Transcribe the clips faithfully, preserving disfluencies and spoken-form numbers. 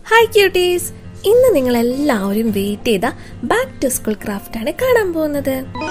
Hi cuties! ഇന്ന് നിങ്ങൾ എല്ലാവരും വെയിറ്റ് ചെയ്ത ബാക്ക് ടു സ്കൂൾ ക്രാഫ്റ്റ് ആണ് കാണാൻ പോകുന്നത്.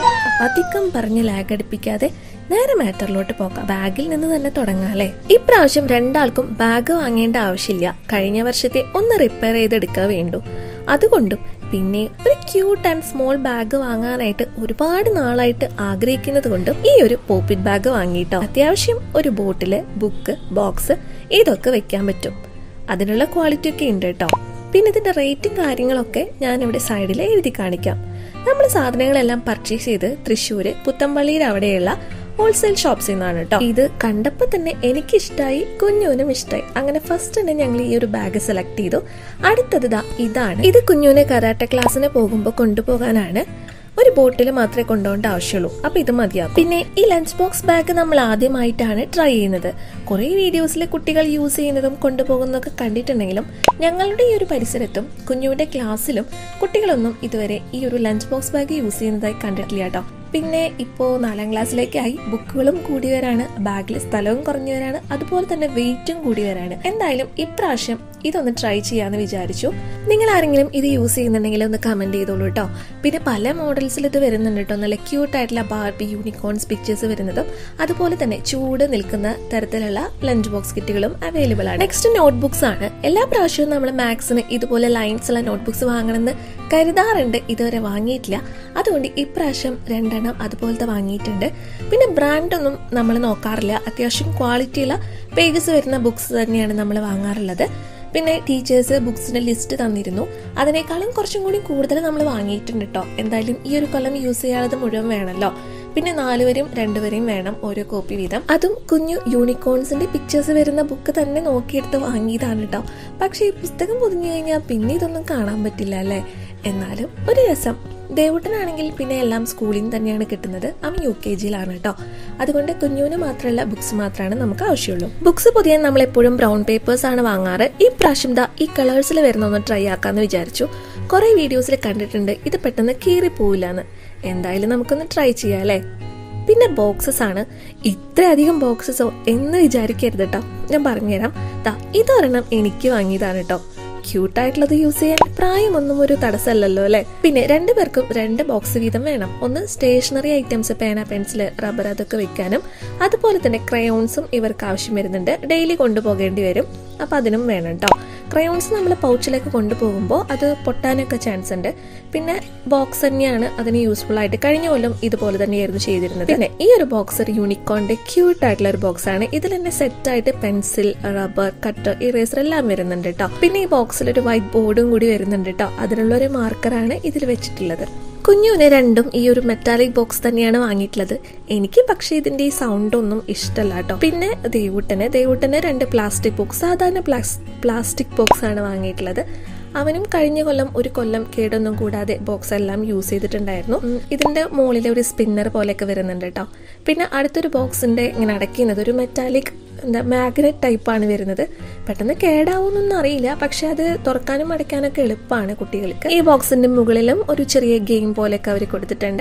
അധികം പറഞ്ഞ് ലാഗ് അടിപ്പിക്കാതെ നേരെ മാറ്ററിലോട്ട് പോകാം. ബാഗിൽ നിന്ന് തന്നെ തുടങ്ങാല്ലേ. ഇപ്രാവശ്യം രണ്ടാൾക്കും ബാഗ് വാങ്ങേണ്ട ആവശ്യമില്ല. കഴിഞ്ഞ വർഷത്തെ ഒന്ന് റിപ്പയർ ചെയ്തെടുക്കുക വേണ്ടു. അതുകൊണ്ടും പിന്നെ ഒരു ക്യൂട്ട് ആൻഡ് സ്മോൾ ബാഗ് വാങ്ങാനായിട്ട് ഒരുപാട് നാളായിട്ട് ആഗ്രഹിക്കുന്നത് കൊണ്ടും ഈ ഒരു പോപ്പിറ്റ് ബാഗ് വാങ്ങിയിട്ടോ. അത്യാവശ്യം ഒരു ബോട്ടില്, ബുക്ക്, ബോക്സ് ഇതൊക്കെ വെക്കാൻ പറ്റും. അതിനുള്ള ക്വാളിറ്റി ഒക്കെ ഉണ്ട് കേട്ടോ. പിന്നെ ഇതിന്റെ റേറ്റും കാര്യങ്ങളൊക്കെ ഞാൻ ഇവിടെ സൈഡിൽ എഴുതി കാണിക്കാം. നമ്മൾ സാധനങ്ങളെല്ലാം പർച്ചേസ് ചെയ്ത് തൃശ്ശൂര് പുത്തമ്പള്ളിയിൽ അവിടെയുള്ള ഹോൾസെയിൽ ഷോപ്സിൽ നിന്നാണ് കേട്ടോ. ഇത് കണ്ടപ്പോ തന്നെ എനിക്ക് ഇഷ്ടമായി, കുഞ്ഞുവിനും ഇഷ്ടമായി. അങ്ങനെ ഫസ്റ്റ് തന്നെ ഞങ്ങൾ ഈ ഒരു ബാഗ് സെലക്ട് ചെയ്തു. അടുത്തത് ഇതാണ്. ഇത് കുഞ്ഞുവിനെ കരാട്ടെ ക്ലാസ്സിന് പോകുമ്പോൾ കൊണ്ടുപോകാനാണ്. ഒരു ബോട്ടിൽ മാത്രമേ കൊണ്ടുപോകേണ്ട ആവശ്യമുള്ളൂ. അപ്പൊ ഇത് മതിയാകും. പിന്നെ ഈ ലഞ്ച് ബോക്സ് ബാഗ് നമ്മൾ ആദ്യമായിട്ടാണ് ട്രൈ ചെയ്യുന്നത്. കുറെ വീഡിയോസിൽ കുട്ടികൾ യൂസ് ചെയ്യുന്നതും കൊണ്ടുപോകുന്നതൊക്കെ കണ്ടിട്ടുണ്ടെങ്കിലും ഞങ്ങളുടെ ഈ ഒരു പരിസരത്തും കുഞ്ഞുവിന്റെ ക്ലാസ്സിലും കുട്ടികളൊന്നും ഇതുവരെ ഈ ഒരു ലഞ്ച് ബോക്സ് ബാഗ് യൂസ് ചെയ്യുന്നതായി കണ്ടിട്ടില്ല കേട്ടോ. പിന്നെ ഇപ്പോൾ നാലാം ക്ലാസ്സിലേക്കായി ബുക്കുകളും കൂടി വരാണ്, ബാഗിൽ സ്ഥലവും കുറഞ്ഞു വരാണ്, അതുപോലെ തന്നെ വെയിറ്റും കൂടി വരാണ്. എന്തായാലും ഇപ്രാവശ്യം ഇതൊന്ന് ട്രൈ ചെയ്യാന്ന് വിചാരിച്ചു. നിങ്ങൾ ആരെങ്കിലും ഇത് യൂസ് ചെയ്യുന്നുണ്ടെങ്കിൽ ഒന്ന് കമന്റ് ചെയ്തോളൂ കേട്ടോ. പിന്നെ പല മോഡൽസിൽ ഇത് വരുന്നുണ്ട് കേട്ടോ. നല്ല ക്യൂട്ട് ആയിട്ടുള്ള ബാർബി, യൂണിക്കോൺസ് പിക്ചേഴ്സ് വരുന്നതും അതുപോലെ തന്നെ ചൂട് നിൽക്കുന്ന തരത്തിലുള്ള ലഞ്ച് ബോക്സ് കിറ്റുകളും അവൈലബിൾ ആണ്. നെക്സ്റ്റ് നോട്ട് ബുക്സ് ആണ്. എല്ലാ പ്രാവശ്യവും നമ്മൾ മാത്സിന് ഇതുപോലെ ലൈൻസ് ഉള്ള നോട്ട് ബുക്സ് വാങ്ങണമെന്ന് കരുതാറുണ്ട്. ഇതുവരെ വാങ്ങിയിട്ടില്ല. അതുകൊണ്ട് ഇപ്രാവശ്യം രണ്ടെണ്ണം അതുപോലത്തെ വാങ്ങിയിട്ടുണ്ട്. പിന്നെ ബ്രാൻഡൊന്നും നമ്മൾ നോക്കാറില്ല. അത്യാവശ്യം ക്വാളിറ്റിയുള്ള പേജസ് വരുന്ന ബുക്സ് തന്നെയാണ് നമ്മൾ വാങ്ങാറുള്ളത്. പിന്നെ ടീച്ചേഴ്സ് ബുക്സിന്റെ ലിസ്റ്റ് തന്നിരുന്നു. അതിനേക്കാളും കുറച്ചും കൂടി കൂടുതൽ നമ്മൾ വാങ്ങിയിട്ടുണ്ട് കേട്ടോ. എന്തായാലും ഈ ഒരു കൊല്ലം യൂസ് ചെയ്യാതെ മുഴുവൻ വേണമല്ലോ. പിന്നെ നാലുവരെയും രണ്ടുവരെയും വേണം ഓരോ കോപ്പി വീതം. അതും കുഞ്ഞു യൂണിക്കോൺസിന്റെ പിക്ചേഴ്സ് വരുന്ന ബുക്ക് തന്നെ നോക്കിയെടുത്ത് വാങ്ങിയതാണ് കേട്ടോ. പക്ഷെ ഈ പുസ്തകം പൊതിഞ്ഞു കഴിഞ്ഞാൽ പിന്നെ ഇതൊന്നും കാണാൻ പറ്റില്ല അല്ലേ. എന്നാലും ഒരു രസം. ദേവുട്ടനാണെങ്കിൽ പിന്നെ എല്ലാം സ്കൂളിൽ നിന്ന് തന്നെയാണ് കിട്ടുന്നത്. അവൻ യു കെ ജിയിലാണ് കേട്ടോ. അതുകൊണ്ട് കുഞ്ഞുവിന് മാത്രമല്ല ബുക്സ് മാത്രമാണ് നമുക്ക് ആവശ്യമുള്ളൂ. ബുക്സ് പൊതിയാൻ നമ്മൾ എപ്പോഴും ബ്രൗൺ പേപ്പേഴ്സ് ആണ് വാങ്ങാറ്. ഈ പ്രാവശ്യം ദാ ഈ കളേഴ്സിൽ വരുന്ന ഒന്ന് ട്രൈ ആക്കാന്ന് വിചാരിച്ചു. കുറെ വീഡിയോസിൽ കണ്ടിട്ടുണ്ട് ഇത് പെട്ടെന്ന് കീറി പോവില്ലാന്ന്. എന്തായാലും നമുക്കൊന്ന് ട്രൈ ചെയ്യാം അല്ലേ. പിന്നെ ബോക്സസ് ആണ്. ഇത്രയധികം ബോക്സസോ എന്ന് വിചാരിക്കരുത് കേട്ടോ. ഞാൻ പറഞ്ഞുതരാം. ദാ ഇതൊരെണ്ണം എനിക്ക് വാങ്ങിയതാണ് കേട്ടോ. ക്യൂട്ടായിട്ടുള്ളത് യൂസ് ചെയ്യാൻ പ്രായമൊന്നും ഒരു തടസ്സമല്ലല്ലോ അല്ലെ. പിന്നെ രണ്ടുപേർക്കും രണ്ട് ബോക്സ് വീതം വേണം. ഒന്ന് സ്റ്റേഷനറി ഐറ്റംസ്, പേന, പെൻസില്, റബ്ബർ അതൊക്കെ വെക്കാനും അതുപോലെ തന്നെ ക്രയോൺസും ഇവർക്ക് ആവശ്യം വരുന്നുണ്ട്. ഡെയിലി കൊണ്ടുപോകേണ്ടി വരും. അപ്പൊ അതിനും വേണം കേട്ടോ. ക്രയോൺസ് നമ്മൾ പൗച്ചിലേക്ക് കൊണ്ടുപോകുമ്പോൾ അത് പൊട്ടാനൊക്കെ ചാൻസ് ഉണ്ട്. പിന്നെ ബോക്സ് തന്നെയാണ് അതിന് യൂസ്ഫുൾ ആയിട്ട്. കഴിഞ്ഞ കൊല്ലം ഇതുപോലെ തന്നെയായിരുന്നു ചെയ്തിരുന്നത്. പിന്നെ ഈ ഒരു ബോക്സ് ഒരു യൂണിക്കോണിന്റെ ക്യൂട്ട് ആയിട്ടുള്ള ഒരു ബോക്സ് ആണ്. ഇതിൽ തന്നെ സെറ്റ് ആയിട്ട് പെൻസിൽ, റബ്ബർ, കട്ടർ, ഇറേസർ എല്ലാം വരുന്നുണ്ട് കേട്ടോ. പിന്നെ ഈ ബോക്സിൽ ഒരു വൈറ്റ് ബോർഡും കൂടി വരുന്നുണ്ട് കേട്ടോ. അതിനുള്ള ഒരു മാർക്കറാണ് ഇതിൽ വെച്ചിട്ടുള്ളത്. കുഞ്ഞുവിന് രണ്ടും ഈ ഒരു മെറ്റാലിക് ബോക്സ് തന്നെയാണ് വാങ്ങിയിട്ടുള്ളത്. എനിക്ക് പക്ഷെ ഇതിന്റെ ഈ സൗണ്ട് ഒന്നും ഇഷ്ടമല്ല കേട്ടോ. പിന്നെ ദേവുട്ടന് ദേവുട്ടന് രണ്ട് പ്ലാസ്റ്റിക് ബോക്സ്, സാധാരണ പ്ലാസ്റ്റിക് ബോക്സ് ആണ് വാങ്ങിയിട്ടുള്ളത്. അവനും കഴിഞ്ഞ കൊല്ലം ഒരു കൊല്ലം കേടൊന്നും കൂടാതെ ബോക്സ് എല്ലാം യൂസ് ചെയ്തിട്ടുണ്ടായിരുന്നു. ഇതിന്റെ മുകളിൽ ഒരു സ്പിന്നർ പോലെയൊക്കെ വരുന്നുണ്ട് കേട്ടോ. പിന്നെ അടുത്തൊരു ബോക്സിന്റെ ഇങ്ങനെ അടയ്ക്കുന്നത് ഒരു മെറ്റാലിക് എന്താ മാഗ്നറ്റ് ടൈപ്പാണ് വരുന്നത്. പെട്ടെന്ന് കേടാവുന്നൊന്നും അറിയില്ല. പക്ഷെ അത് തുറക്കാനും അടയ്ക്കാനൊക്കെ എളുപ്പമാണ് കുട്ടികൾക്ക്. ഈ ബോക്സിന്റെ മുകളിലും ഒരു ചെറിയ ഗെയിം പോലെയൊക്കെ അവർ കൊടുത്തിട്ടുണ്ട്.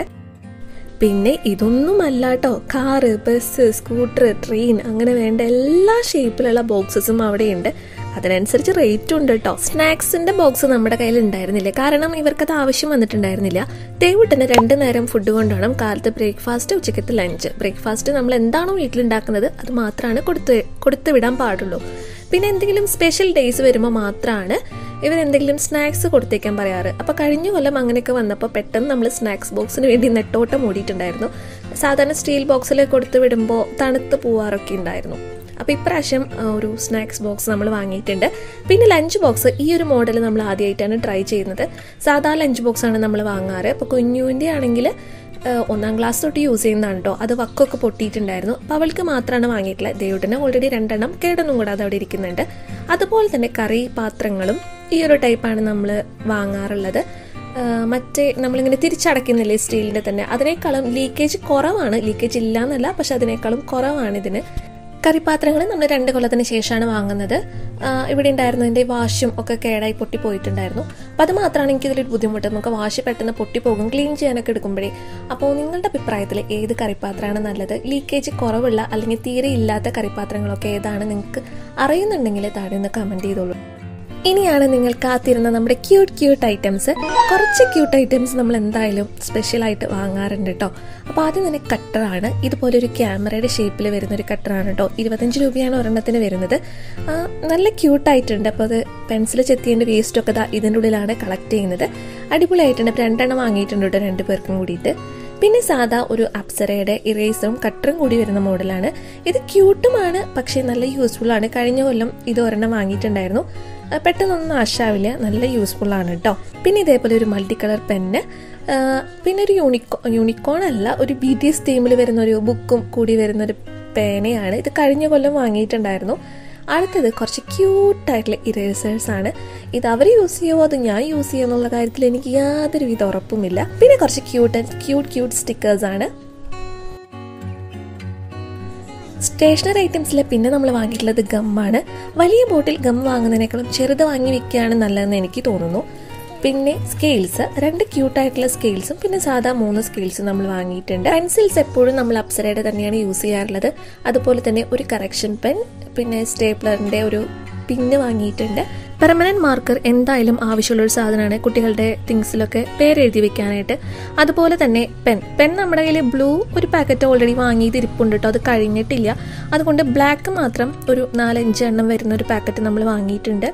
പിന്നെ ഇതൊന്നും അല്ല കേട്ടോ. കാറ്, ബസ്, സ്കൂട്ടർ, ട്രെയിൻ അങ്ങനെ വേണ്ട എല്ലാ ഷേപ്പിലുള്ള ബോക്സസും അവിടെയുണ്ട്. അതിനനുസരിച്ച് റേറ്റും ഉണ്ട് കേട്ടോ. സ്നാക്സിന്റെ ബോക്സ് നമ്മുടെ കയ്യിൽ ഉണ്ടായിരുന്നില്ല, കാരണം ഇവർക്കത് ആവശ്യം വന്നിട്ടുണ്ടായിരുന്നില്ല. ദേവുട്ടന് രണ്ടു നേരം ഫുഡ് കൊണ്ടുപോകണം. കാലത്ത് ബ്രേക്ക്ഫാസ്റ്റ്, ഉച്ചക്കത്തെ ലഞ്ച്. ബ്രേക്ക്ഫാസ്റ്റ് നമ്മൾ എന്താണോ വീട്ടിലുണ്ടാക്കുന്നത് അത് മാത്രമാണ് കൊടുത്ത് കൊടുത്തു വിടാൻ പാടുള്ളൂ. പിന്നെ എന്തെങ്കിലും സ്പെഷ്യൽ ഡേയ്സ് വരുമ്പോൾ മാത്രമാണ് ഇവരെന്തെങ്കിലും സ്നാക്സ് കൊടുത്തേക്കാൻ പറയാറ്. അപ്പൊ കഴിഞ്ഞ കൊല്ലം അങ്ങനെയൊക്കെ വന്നപ്പോൾ പെട്ടെന്ന് നമ്മൾ സ്നാക്സ് ബോക്സിന് വേണ്ടി നെട്ടോട്ടം ഓടിയിട്ടുണ്ടായിരുന്നു. സാധാരണ സ്റ്റീൽ ബോക്സിൽ കൊടുത്തു വിടുമ്പോൾ തണുത്ത് പോവാറൊക്കെ ഉണ്ടായിരുന്നു. അപ്പൊ ഇപ്രാവശ്യം ഒരു സ്നാക്സ് ബോക്സ് നമ്മൾ വാങ്ങിയിട്ടുണ്ട്. പിന്നെ ലഞ്ച് ബോക്സ് ഈ ഒരു മോഡൽ നമ്മൾ ആദ്യമായിട്ടാണ് ട്രൈ ചെയ്യുന്നത്. സാധാ ലഞ്ച് ബോക്സ് ആണ് നമ്മൾ വാങ്ങാറ്. അപ്പൊ കുഞ്ഞുവിന്റെ ആണെങ്കിൽ ഒന്നാം ക്ലാസ് തൊട്ട് യൂസ് ചെയ്യുന്നതാണ് കേട്ടോ. അത് വക്കൊക്കെ പൊട്ടിയിട്ടുണ്ടായിരുന്നു. അപ്പൊ അവൾക്ക് മാത്രമാണ് വാങ്ങിയിട്ടുള്ളത്. ദേവുട്ടന് ഓൾറെഡി രണ്ടെണ്ണം കേടൊന്നും കൂടാതെ അവിടെ ഇരിക്കുന്നുണ്ട്. അതുപോലെ തന്നെ കറി പാത്രങ്ങളും ഈ ഒരു ടൈപ്പാണ് നമ്മൾ വാങ്ങാറുള്ളത്. മറ്റേ നമ്മളിങ്ങനെ തിരിച്ചടയ്ക്കുന്നില്ലേ സ്റ്റീലിന്റെ തന്നെ, അതിനേക്കാളും ലീക്കേജ് കുറവാണ്. ലീക്കേജ് ഇല്ല എന്നല്ല, പക്ഷെ അതിനേക്കാളും കുറവാണ് ഇതിന്. കറിപ്പാത്രങ്ങൾ നമ്മൾ രണ്ട് കൊല്ലത്തിന് ശേഷമാണ് വാങ്ങുന്നത്. ഇവിടെ ഉണ്ടായിരുന്നതിന്റെ വാഷും ഒക്കെ കേടായി പൊട്ടി പോയിട്ടുണ്ടായിരുന്നു. അപ്പം അത് മാത്രമാണ് എനിക്ക് ഇതിലൊരു ബുദ്ധിമുട്ട്. നമുക്ക് വാഷ് പെട്ടെന്ന് പൊട്ടിപ്പോകും ക്ലീൻ ചെയ്യാനൊക്കെ എടുക്കുമ്പോഴേ. അപ്പോൾ നിങ്ങളുടെ അഭിപ്രായത്തിൽ ഏത് കറിപ്പാത്രമാണ് നല്ലത്? ലീക്കേജ് കുറവുള്ള അല്ലെങ്കിൽ തീരെ ഇല്ലാത്ത കറിപ്പാത്രങ്ങളൊക്കെ ഏതാണ് നിങ്ങൾക്ക് അറിയുന്നുണ്ടെങ്കിൽ താഴെ ഒന്ന് കമന്റ് ചെയ്തോളൂ. ഇനിയാണ് നിങ്ങൾ കാത്തിരുന്ന നമ്മുടെ ക്യൂട്ട് ക്യൂട്ട് ഐറ്റംസ്. കുറച്ച് ക്യൂട്ട് ഐറ്റംസ് നമ്മൾ എന്തായാലും സ്പെഷ്യലായിട്ട് വാങ്ങാറുണ്ട് കേട്ടോ. അപ്പോൾ ആദ്യം തന്നെ കട്ടറാണ്. ഇതുപോലെ ഒരു ക്യാമറയുടെ ഷേപ്പിൽ വരുന്ന ഒരു കട്ടറാണ് കേട്ടോ. ഇരുപത്തഞ്ച് രൂപയാണ് ഒരെണ്ണത്തിന് വരുന്നത്. നല്ല ക്യൂട്ടായിട്ടുണ്ട്. അപ്പോൾ അത് പെൻസിൽ ചെത്തിയേണ്ട വേസ്റ്റൊക്കെ ഇതാ ഇതിൻ്റെ ഉള്ളിലാണ് കളക്ട് ചെയ്യുന്നത്. അടിപൊളിയായിട്ടുണ്ട്. അപ്പോൾ രണ്ടെണ്ണം വാങ്ങിയിട്ടുണ്ട് കേട്ടോ രണ്ട് പേർക്കും കൂടിയിട്ട്. പിന്നെ സാധാ ഒരു അപ്സരയുടെ ഇറേസറും കട്ടറും കൂടി വരുന്ന മോഡലാണ്. ഇത് ക്യൂട്ടുമാണ്, പക്ഷേ നല്ല യൂസ്ഫുൾ ആണ്. കഴിഞ്ഞ കൊല്ലം ഇത് ഒരെണ്ണം വാങ്ങിയിട്ടുണ്ടായിരുന്നു. പെട്ടെന്നൊന്നും നാശാവില്ല, നല്ല യൂസ്ഫുൾ ആണ് കേട്ടോ. പിന്നെ ഇതേപോലെ ഒരു മൾട്ടി കളർ പെന്ന്, പിന്നെ ഒരു യൂണിക്കോ യൂണിക്കോൺ അല്ല ഒരു ബി ടി എസ് തീമിൽ വരുന്ന ഒരു ബുക്കും കൂടി വരുന്നൊരു പേനയാണ്. ഇത് കഴിഞ്ഞ കൊല്ലം വാങ്ങിയിട്ടുണ്ടായിരുന്നു. അടുത്തത് കുറച്ച് ക്യൂട്ടായിട്ടുള്ള ഇറേസേഴ്സ് ആണ്. ഇത് അവർ യൂസ് ചെയ്യുമോ അത് ഞാൻ യൂസ് ചെയ്യുമോ എന്നുള്ള കാര്യത്തിൽ എനിക്ക് യാതൊരു വിധ ഉറപ്പുമില്ല. പിന്നെ കുറച്ച് ക്യൂട്ട് ക്യൂട്ട് ക്യൂട്ട് സ്റ്റിക്കേഴ്സ് ആണ്. സ്റ്റേഷനറി ഐറ്റംസിൽ പിന്നെ നമ്മൾ വാങ്ങിയിട്ടുള്ളത് ഗമ്മാണ്. വലിയ ബോട്ടിൽ ഗം വാങ്ങുന്നതിനേക്കാളും ചെറുത് വാങ്ങി വെക്കുകയാണ് നല്ലതെന്ന് എനിക്ക് തോന്നുന്നു. പിന്നെ സ്കെയിൽസ്, രണ്ട് ക്യൂട്ടായിട്ടുള്ള സ്കെയിൽസും പിന്നെ സാധാ മൂന്ന് സ്കെയിൽസും നമ്മൾ വാങ്ങിയിട്ടുണ്ട്. പെൻസിൽസ് എപ്പോഴും നമ്മൾ അപ്സരയുടെ തന്നെയാണ് യൂസ് ചെയ്യാറുള്ളത്. അതുപോലെ തന്നെ ഒരു കറക്ഷൻ പെൻ, പിന്നെ സ്റ്റേപ്ലറിൻ്റെ ഒരു പിന്ന് വാങ്ങിയിട്ടുണ്ട്. പെർമനന്റ് മാർക്കർ എന്തായാലും ആവശ്യമുള്ളൊരു സാധനമാണ് കുട്ടികളുടെ തിങ്സിലൊക്കെ പേരെഴുതി വെക്കാനായിട്ട്. അതുപോലെ തന്നെ പെൻ പെൻ നമ്മുടെ കയ്യിൽ ബ്ലൂ ഒരു പാക്കറ്റ് ഓൾറെഡി വാങ്ങിയത് ഇരിപ്പുണ്ട് കേട്ടോ. അത് കഴിഞ്ഞിട്ടില്ല. അതുകൊണ്ട് ബ്ലാക്ക് മാത്രം ഒരു നാലഞ്ച് എണ്ണം വരുന്ന ഒരു പാക്കറ്റ് നമ്മൾ വാങ്ങിയിട്ടുണ്ട്.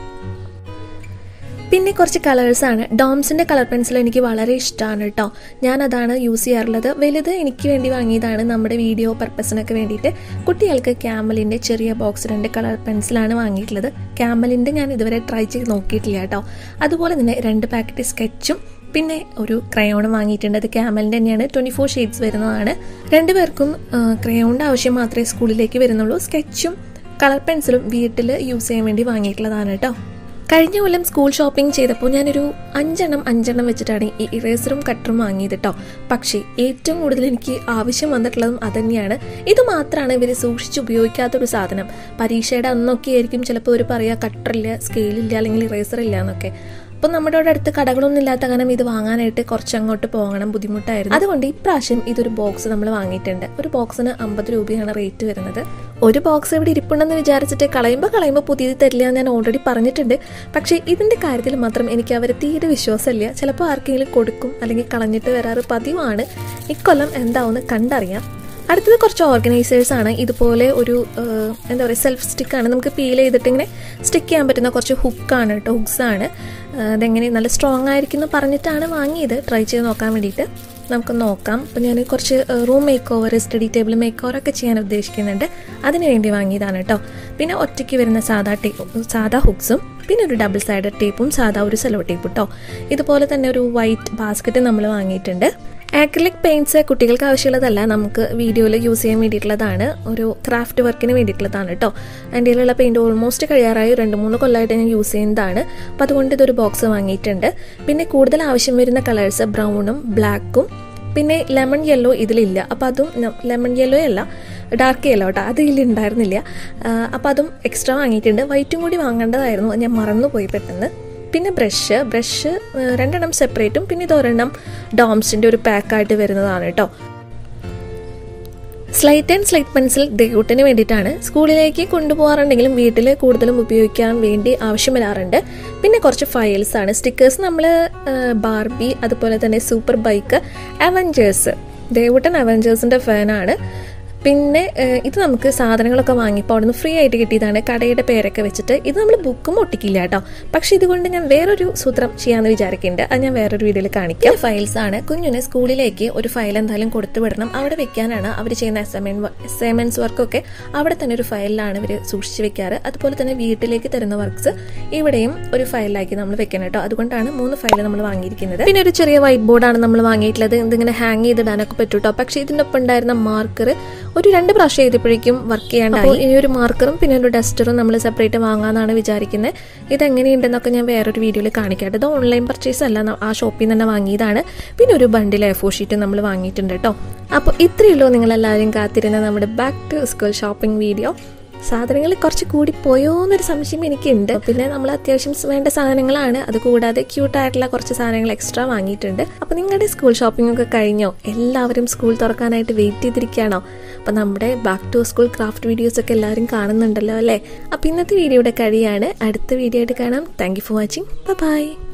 പിന്നെ കുറച്ച് കളേഴ്സാണ്. ഡോംസിൻ്റെ കളർ പെൻസിൽ എനിക്ക് വളരെ ഇഷ്ടമാണ് കേട്ടോ. ഞാൻ അതാണ് യൂസ് ചെയ്യാറുള്ളത്. വലുത് എനിക്ക് വേണ്ടി വാങ്ങിയതാണ് നമ്മുടെ വീഡിയോ പർപ്പസിനൊക്കെ വേണ്ടിയിട്ട്. കുട്ടികൾക്ക് ക്യാമലിൻ്റെ ചെറിയ ബോക്സ് രണ്ട് കളർ പെൻസിലാണ് വാങ്ങിയിട്ടുള്ളത്. ക്യാമലിൻ്റെ ഞാൻ ഇതുവരെ ട്രൈ ചെയ്ത് നോക്കിയിട്ടില്ല കേട്ടോ. അതുപോലെ തന്നെ രണ്ട് പാക്കറ്റ് സ്കെച്ചും പിന്നെ ഒരു ക്രയോണും വാങ്ങിയിട്ടുണ്ട്. അത് ക്യാമലിൻ്റെ തന്നെയാണ്. ട്വൻറ്റി ഫോർ ഷെയ്ഡ്സ് വരുന്നതാണ്. രണ്ടുപേർക്കും ക്രയോണിൻ്റെ ആവശ്യം മാത്രമേ സ്കൂളിലേക്ക് വരുന്നുള്ളൂ. സ്കെച്ചും കളർ പെൻസിലും വീട്ടിൽ യൂസ് ചെയ്യാൻ വേണ്ടി വാങ്ങിയിട്ടുള്ളതാണ് കേട്ടോ. കഴിഞ്ഞ കൊല്ലം സ്കൂൾ ഷോപ്പിംഗ് ചെയ്തപ്പോൾ ഞാനൊരു അഞ്ചെണ്ണം അഞ്ചെണ്ണം വെച്ചിട്ടാണ് ഈ ഇറേസറും കട്ടറും വാങ്ങിയത് കേട്ടോ. പക്ഷേ ഏറ്റവും കൂടുതൽ എനിക്ക് ആവശ്യം വന്നിട്ടുള്ളതും അതുതന്നെയാണ്. ഇത് മാത്രമാണ് ഇവർ സൂക്ഷിച്ച് ഉപയോഗിക്കാത്തൊരു സാധനം. പരീക്ഷയുടെ അന്നൊക്കെ ആയിരിക്കും ചിലപ്പോൾ ഇവർ പറയുക കട്ടറില്ല, സ്കെയിലില്ല, അല്ലെങ്കിൽ ഇറേസർ ഇല്ല എന്നൊക്കെ. അപ്പം നമ്മുടെ ഇവിടെ അടുത്ത് കടകളൊന്നും ഇല്ലാത്ത കാരണം ഇത് വാങ്ങാനായിട്ട് കുറച്ചങ്ങോട്ട് പോകണം, ബുദ്ധിമുട്ടായിരുന്നു. അതുകൊണ്ട് ഇപ്രാവശ്യം ഇതൊരു ബോക്സ് നമ്മൾ വാങ്ങിയിട്ടുണ്ട്. ഒരു ബോക്സിന് അമ്പത് രൂപയാണ് റേറ്റ് വരുന്നത്. ഒരു ബോക്സ് ഇവിടെ ഇരിപ്പുണ്ടെന്ന് വിചാരിച്ചിട്ട് കളയുമ്പോൾ കളയുമ്പോൾ പുതിയത് തരില്ല എന്ന് ഞാൻ ഓൾറെഡി പറഞ്ഞിട്ടുണ്ട്. പക്ഷേ ഇതിൻ്റെ കാര്യത്തിൽ മാത്രം എനിക്ക് അവർ തീരെ വിശ്വാസമില്ല. ചിലപ്പോൾ ആർക്കെങ്കിലും കൊടുക്കും അല്ലെങ്കിൽ കളഞ്ഞിട്ട് വരാറ് പതിവാണ്. ഇക്കൊല്ലം എന്താവുമെന്ന് കണ്ടറിയാം. അടുത്തത് കുറച്ച് ഓർഗനൈസേഴ്സ് ആണ്. ഇതുപോലെ ഒരു എന്താ പറയുക സെൽഫ് സ്റ്റിക്കാണ്. നമുക്ക് പീൽ ചെയ്തിട്ട് ഇങ്ങനെ സ്റ്റിക്ക് ചെയ്യാൻ പറ്റുന്ന കുറച്ച് ഹുക്കാണ് കേട്ടോ. ഹുക്സാണ്. അതെങ്ങനെ നല്ല സ്ട്രോങ് ആയിരിക്കും എന്ന് പറഞ്ഞിട്ടാണ് വാങ്ങിയത്, ട്രൈ ചെയ്ത് നോക്കാൻ വേണ്ടിയിട്ട്. നമുക്ക് നോക്കാം. അപ്പോൾ ഞാൻ കുറച്ച് room makeover, study table മേക്ക് ഓവറൊക്കെ ചെയ്യാൻ ഉദ്ദേശിക്കുന്നുണ്ട്. അതിന് വേണ്ടി വാങ്ങിയതാണ് കേട്ടോ. പിന്നെ ഒറ്റയ്ക്ക് വരുന്ന സാധാ ടേപ്പ് സാധാ ഹുക്സും പിന്നെ ഒരു ഡബിൾ സൈഡഡ് ടേപ്പും സാധാ ഒരു സെലോ ടേപ്പ് കേട്ടോ. ഇതുപോലെ തന്നെ ഒരു വൈറ്റ് ബാസ്ക്കറ്റ് നമ്മൾ വാങ്ങിയിട്ടുണ്ട്. ആക്രിലിക് പെയിൻറ്റ്സ് കുട്ടികൾക്ക് ആവശ്യമുള്ളതല്ല, നമുക്ക് വീഡിയോയിൽ യൂസ് ചെയ്യാൻ വേണ്ടിയിട്ടുള്ളതാണ്. ഒരു ക്രാഫ്റ്റ് വർക്കിന് വേണ്ടിയിട്ടുള്ളതാണ് കേട്ടോ. എൻ്റെ കയ്യിലുള്ള പെയിൻറ്റ് ഓൾമോസ്റ്റ് കഴിയാറായി. രണ്ട് മൂന്ന് കൊല്ലമായിട്ട് ഞാൻ യൂസ് ചെയ്യുന്നതാണ്. അപ്പോൾ അതുകൊണ്ട് ഇതൊരു ബോക്സ് വാങ്ങിയിട്ടുണ്ട്. പിന്നെ കൂടുതൽ ആവശ്യം വരുന്ന കളേഴ്സ് ബ്രൗണും ബ്ലാക്കും പിന്നെ ലെമൺ യെല്ലോ ഇതിലില്ല. അപ്പോൾ അതും ലെമൺ യെല്ലോ അല്ല, ഡാർക്ക് യെല്ലോ കേട്ടോ, അത് ഇതിലുണ്ടായിരുന്നില്ല. അപ്പോൾ അതും എക്സ്ട്രാ വാങ്ങിയിട്ടുണ്ട്. വൈറ്റും കൂടി വാങ്ങേണ്ടതായിരുന്നു, ഞാൻ മറന്നുപോയി പെട്ടെന്ന്. പിന്നെ ബ്രഷ് ബ്രഷ് രണ്ടെണ്ണം സെപ്പറേറ്റും പിന്നെ ഇതൊരെണ്ണം ഡോംസിൻ്റെ ഒരു പാക്കായിട്ട് വരുന്നതാണ് കേട്ടോ. സ്ലൈറ്റ് ആൻഡ് സ്ലൈറ്റ് പെൻസിൽ ദേവൂട്ടിന് വേണ്ടിയിട്ടാണ്. സ്കൂളിലേക്ക് കൊണ്ടുപോകാറുണ്ടെങ്കിലും വീട്ടിൽ കൂടുതലും ഉപയോഗിക്കാൻ വേണ്ടി ആവശ്യം വരാറുണ്ട്. പിന്നെ കുറച്ച് ഫയൽസ് ആണ്. സ്റ്റിക്കേഴ്സ് നമ്മൾ ബാർബി, അതുപോലെ തന്നെ സൂപ്പർ ബൈക്ക്, അവഞ്ചേഴ്സ്. ദേവൂട്ടൻ അവഞ്ചേഴ്സിൻ്റെ ഫാനാണ്. പിന്നെ ഇത് നമുക്ക് സാധനങ്ങളൊക്കെ വാങ്ങിയപ്പോൾ അവിടെ നിന്ന് ഫ്രീ ആയിട്ട് കിട്ടിയതാണ്, കടയുടെ പേരൊക്കെ വെച്ചിട്ട്. ഇത് നമ്മൾ ബുക്കും ഒട്ടിക്കില്ല കേട്ടോ. പക്ഷേ ഇതുകൊണ്ട് ഞാൻ വേറൊരു സൂത്രം ചെയ്യാമെന്ന് വിചാരിക്കുന്നുണ്ട്. അത് ഞാൻ വേറൊരു വീഡിയോയിൽ കാണിക്കാം. ഫയൽസ് ആണ്. കുഞ്ഞിന് സ്കൂളിലേക്ക് ഒരു ഫയൽ എന്തായാലും കൊടുത്തു വിടണം. അവിടെ വെക്കാനാണ് അവർ ചെയ്യുന്ന അസൈൻമെന്റ് അസൈൻമെന്റ്സ് വർക്കൊക്കെ അവിടെ തന്നെ ഒരു ഫയലിലാണ് ഇവർ സൂക്ഷിച്ച് വെക്കാറ്. അതുപോലെ തന്നെ വീട്ടിലേക്ക് തരുന്ന വർക്ക്സ് ഇവിടെയും ഒരു ഫയലിലാക്കി നമ്മൾ വെക്കണം കേട്ടോ. അതുകൊണ്ടാണ് മൂന്ന് ഫയൽ നമ്മൾ വാങ്ങിയിരിക്കുന്നത്. പിന്നെ ഒരു ചെറിയ വൈറ്റ് ബോർഡാണ് നമ്മൾ വാങ്ങിയിട്ടുള്ളത്. ഇതിങ്ങനെ ഹാങ് ചെയ്തിടാനൊക്കെ പറ്റും കേട്ടോ. പക്ഷേ ഇതിൻ്റെ ഒപ്പം ഉണ്ടായിരുന്ന മാർക്കർ ഒരു രണ്ട് പ്രാവശ്യം ചെയ്തപ്പോഴേക്കും വർക്ക് ചെയ്യാണ്ടായി. ഇനി ഒരു മാർക്കറും പിന്നെ ഒരു ഡസ്റ്ററും നമ്മൾ സെപ്പറേറ്റ് വാങ്ങാമെന്നാണ് വിചാരിക്കുന്നത്. ഇതെങ്ങനെയുണ്ടെന്നൊക്കെ ഞാൻ വേറൊരു വീഡിയോയിൽ കാണിക്കാം. ഇത് ഓൺലൈൻ പർച്ചേസ് അല്ല, ആ ഷോപ്പിൽ നിന്ന് തന്നെ വാങ്ങിയതാണ്. പിന്നെ ഒരു ബണ്ടിൽ എ ഫോർ ഷീറ്റ് നമ്മൾ വാങ്ങിയിട്ടുണ്ട് കേട്ടോ. അപ്പോൾ ഇത്രയുള്ളൂ നിങ്ങളെല്ലാവരും കാത്തിരുന്ന നമ്മുടെ back to school shopping video. സാധനങ്ങൾ കുറച്ച് കൂടി പോയോ എന്നൊരു സംശയം എനിക്കുണ്ട്. പിന്നെ നമ്മൾ അത്യാവശ്യം വേണ്ട സാധനങ്ങളാണ്, അത് കൂടാതെ ക്യൂട്ടായിട്ടുള്ള കുറച്ച് സാധനങ്ങൾ എക്സ്ട്രാ വാങ്ങിയിട്ടുണ്ട്. അപ്പോൾ നിങ്ങളുടെ സ്കൂൾ ഷോപ്പിംഗ് ഒക്കെ കഴിഞ്ഞോ? എല്ലാവരും സ്കൂൾ തുറക്കാനായിട്ട് വെയിറ്റ് ചെയ്തിരിക്കുകയാണോ? അപ്പോൾ നമ്മുടെ back to school craft videos ഒക്കെ എല്ലാവരും കാണുന്നുണ്ടല്ലോ അല്ലേ? അപ്പോൾ ഇന്നത്തെ വീഡിയോയുടെ കഴിയാണ്. അടുത്ത വീഡിയോ ആയിട്ട് കാണാം. Thank you for watching. By.